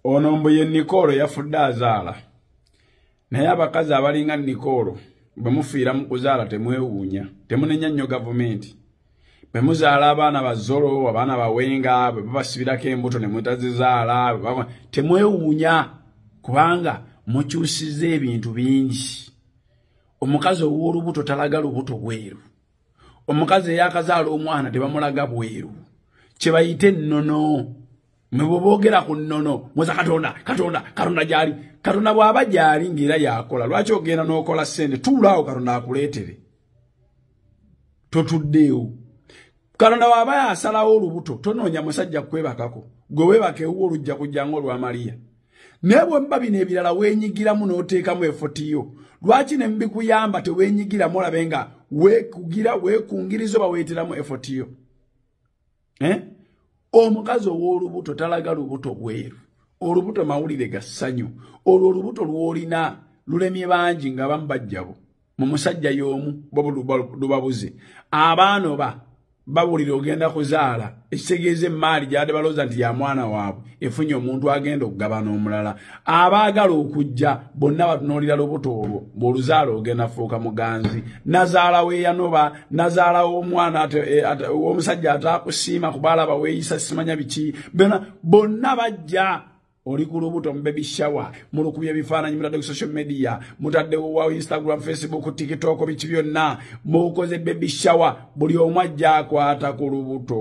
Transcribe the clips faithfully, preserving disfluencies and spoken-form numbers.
ono mbu ye Nycole yafudde azaala. Naye abakazi abalinga Nycole bwe mufiira mu kuzaala temwewuunya, temunenya nnyo gavumenti. Bwe muzaala abaana bazolo, abaana bawenga, bwe babasibirako embuto ne mutazizaala, temwewuunya kubanga mukyusiza ebintu bingi. Omukazi ow'olubuto talaga lubuto bweru. Omukazi eyakazaala omwana tebamulaga bweru. Kye bayite ennono. Mwe boogera ku nnono, muza Katonda, Katonda, Katonda gyali. Katonda bw'aba gyali ng'era yakola. Lwaki ogenda n'okola ssente? Tuulaawo Katonda akuleetere. Totuddeewo. Katonda bw'aba yasalawo olubuto, tonoonya musajja kwebakako. Gwe weebakeewo olujja kujja ng'olwa Mariya. Naye bwe muba bino ebirala weenyigiramu n'oteekamu efotiyo. Lwaki ne mbikuyamba teweenyigiramu olabe nga weekugira, weekungiriza oba weeteramu efotiyo? Eh? Omukazi ow'olubuto talaga lubuto bweru. Olubuto mawulire ga ssanyu. Olwo olubuto lw'olina lulemye bangi nga bambajjabo. Mu musajja y'omu lubabuze. Abaana oba babulira ogenda kuzaala. Ekitegeeza emmaali gy'ade balooza nti ya mwana waabwe. Efunye omuntu agenda okugabana omulala. Abaagala okujja bonna batunuulira lubuto olwo. Bw'oluzaala ogenda fuuka muganzi. Nazaala weeyanoba, nazaala w'omwana w'omusajja ataakusiima kubaalaba weeyisa simanya biki. Bonna bajja. Oli ku lubuto mu baby shower, mulukubye ebifaananyi mutadde ku social media, mutadde wa Instagram, Facebook, TikTok, biki byonna, mukoze baby shower, buli omu ajja akwata ku lubuto.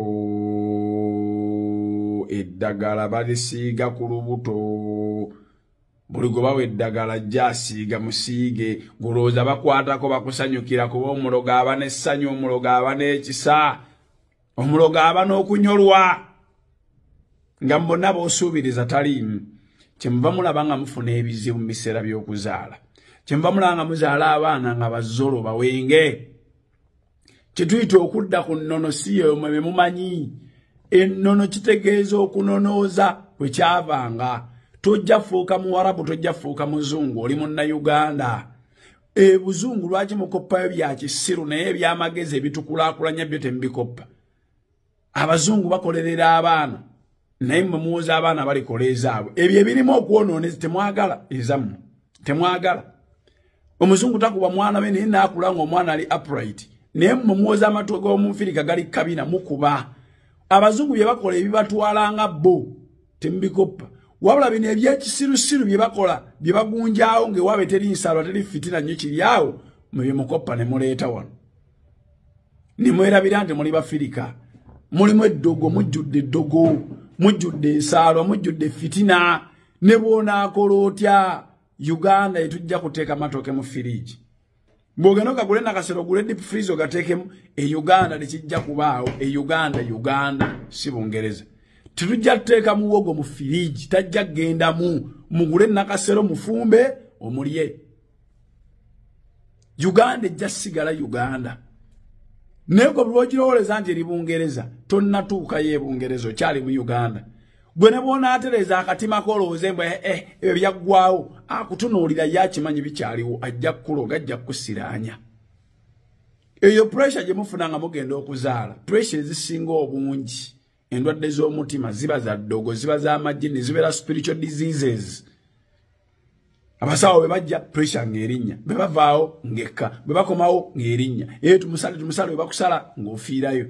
Eddagala balisiiga ku lubuto. Buli gwe bawa eddagala ajja asiiga musiige, gulooza bakwatako bakusanyukira kuba omulogo aba n'essanyu, omulogo aba n'ekisa, omulogo aba n'okunyolwa. Nga mbona b'osuubiriza taliimu. Kyemuva mulaba nga mufuna ebizibu mu biseera by'okuzaala. Kyemuva mulaba nga muzaala abaana nga bazolo bawenge. Kyetuyita okudda ku nnono si yomwe be mumanyi. Ennono kitegeeza okunonooza bwe kyavanga. Tojja fuuka Muwarabu, tojja fuuka Muzungu, oli Munnayuganda. Ebuzungu lwaki mukoppayo bya kisiru naye eby'amagezi ebitukulaakulanya byo temubikoppa. Abazungu bakolerera abaana. Naye mwe muwoza abaana balikola ezaabwe. Ebyo ebirimu okwonooneza temwagala ezammwe. Temwagala. Omuzungu takuba mwana we naye naakula ng'omwana ali upright. Naye mwe muwoza amatu g'omufirika gali kabina mukuba. Abazungu bye bakola ebibatwala nga bo temubikoppa. Wabula bino ebyekisirusiru bye bakola bye bagunjaawo ng'ewaabe teri nsaalwa teri fitina nnyo kiri awo mwe bye mukoppa ne muleeta wano. Ne mwerabira nti muli Bafirika. Mulimu eddogo, mujjudde eddogo. Mujjudde ensaalwa, mujjudde fitina, ne bw'onaakola otya Uganda etujja kuteeka matooke mu firiji. Bw'ogenda okagule nakasero ogule deep freeze ogateekemu, e Uganda tekijja kubaawo, e Uganda Uganda si Bungereza. Tetujja tuteeka muwogo mu firiji, tajja kgendamu, mugule nakasero mufumbe omulye. Uganda ejja sigala Uganda. Nego bwogirowoleza nti eri Bungereza, tonnatuukayo e Bungereza okyali mu Uganda. Gwe ne bw'onaatereza akatima kolowooza mbu eh ebyo byaggwawo, akutunuulira yakimanyi bikyaliwo, ajja kukuloga, ajja kukusiraanya. Eyo pressure gye mufuna nga mugenda okuzaala, pressure ezisinga obungi, endwadde z'omutima ziba za ddogo, ziba z'amagini, zibeera spiritual diseases. Abasawo bebajja pressure ng'erinnya, bebavaawo ng'ekka, bebakomawo ng'erinnya. Ee tumusale tumusale bebakusala ng'ofiirayo.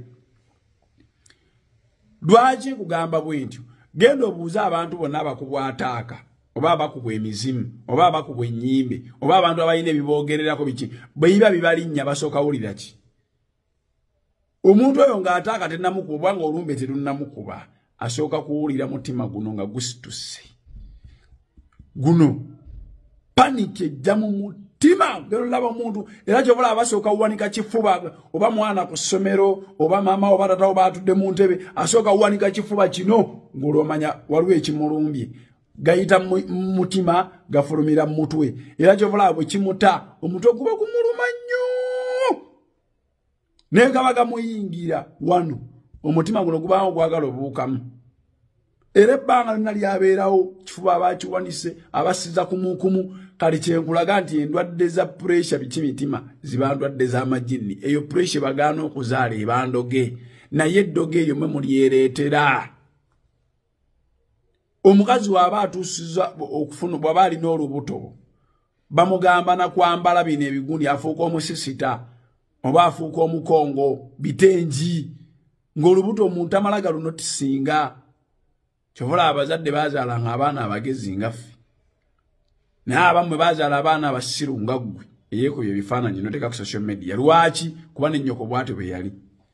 Lwaki nkugamba bwentyo? Genda obuuza abantu bonna abakubwa ataaka, oba abakubwa emizimu, oba abakubwa ennyimbe, oba abantu abalina ebiboogererako biki, bwe biba bibalinnya basooka wulira ki? Omuntu oyo ng'ataaka tennamukuba obanga olumbe terunnamukuba, asooka kuwulira mutima guno nga gusituse. Guno panic ejja mu mutima ng'olaba omuntu era ky'obola abasooka uwanika kifuba oba mwana ku ssomero oba maama oba tata oba atudde mu ntebe asooka uwanika kifuba kino ng'olwomanya waliwo ekimulumbye gayita mutima gafulumira mu mutwe era ky'obola bwe kimuta omutwe guba gumuluma nnyo naye gaba gamuyingira wano omutima guno gubaawo gwagala obuukamu. Era ebbanga lyonna lyabeerawo kifuba abakiwanise abasiza kumukumu kali kyenkulaga nti endwadde za pressure biki mitima ziba ndwadde z'amagini eyo pressure bagaana okuzaala eba ndoge naye eddoge eyo mwe mulyereetera. omukazi waba atusiza okufuna bwaba alina olubuto bamugamba na kwambala bino ebigundi afuuka omusisita oba afuuka omukongo bitenji ng'olubuto omuntu amalaga luno tisinga kyovola abazadde bazaalanga abaana abagezi ngaffe naye abammwe bazaala abaana abasiru nga ggwe eyeekubye ebifaananyi noteka ku social media lwaki kuba nennyoko bwate bwe yali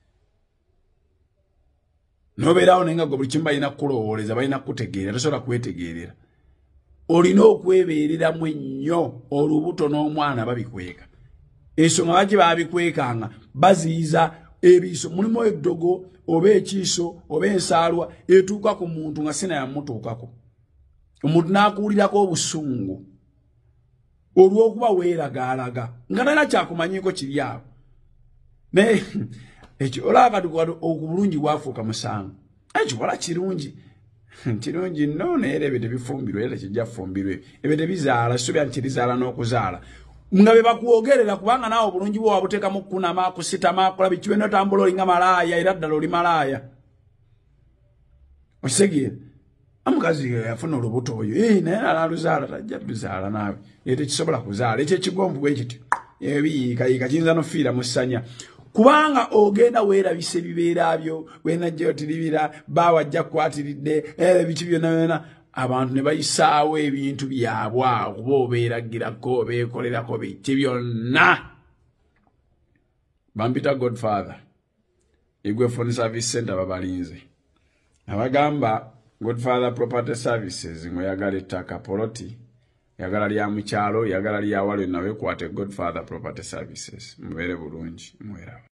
nobeerawo naye nga gwe buli kimu balina kukulowooleza balina kukutegeera tosobola kwetegeerera olina okwebeereramu ennyo olubuto n'omwana babikweka ensonga baki babikwekanga baziyiza ebiiso mulimu eddogo oba ekiiso oba ensaalwa etuuka ku muntu nga sina yamutuukako omuntu n'akuwulirako obusungu olw'okuba weeragaalaga nga nalina kyakumanyiiko kiri awo naye ekyo olaba kati okubulungi bwafuuka musango ekyo wala kirungi kirungi nno naye ebyo tebifumbirwe era kijja fumbirwe ebyo tebizaala so bya kirizaala n'okuzaala nga be bakwogerera kubanga naawe obulungi bwo wabuteekamu kunama kusitama kulaba kibe n'otambula olinga malaaya era ddala oli malaaya okisegeera omukazi yafuna olubuto oyo ee naye nalaluzaala tajja luzaala naawe era tekisobola kuzaala ekyo ekigomvu bwe kiti ebiyiikayiika kiyinza nofiira mu ssanya kubanga ogenda weerabisa ebibeera byo wenajja otiribira baawajja kukwatiridde ebiki byonna byonna abantu ne bayisaawo ebintu byabwe kuba obeeragirako beekolerako biki byonna bampita Godfather igwe phone service center babalinze abagamba Godfather Property Services ngoyagala ettaka poloti yagala lya mukyalo yagala lya wale nawe kwate Godfather Property Services mubeere bulungi mwera